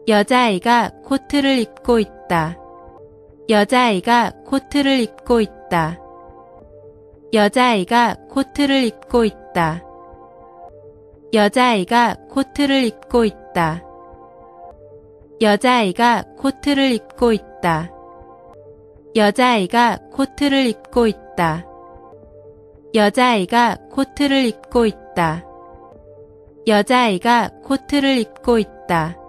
여자아이가 코트를 입고 있다. 여자아이가 코트를 입고 있다. 여자아이가 코트를 입고 있다. 여자아이가 코트를 입고 있다. 여자아이가 코트를 입고 있다. 여자아이가 코트를 입고 있다. 여자아이가 코트를 입고 있다. 여자아이가 코트를 입고 있다.